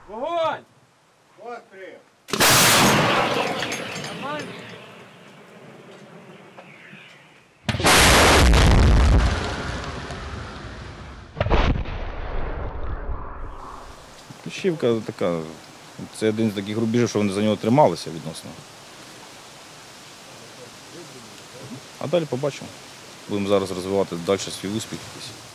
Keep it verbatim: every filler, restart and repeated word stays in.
Вогонь! Постріл! Нормально? Кліщівка така, це один з таких рубежів, що вони за нього трималися відносно. А далі побачимо. Будемо зараз розвивати далі свій успіх якийсь.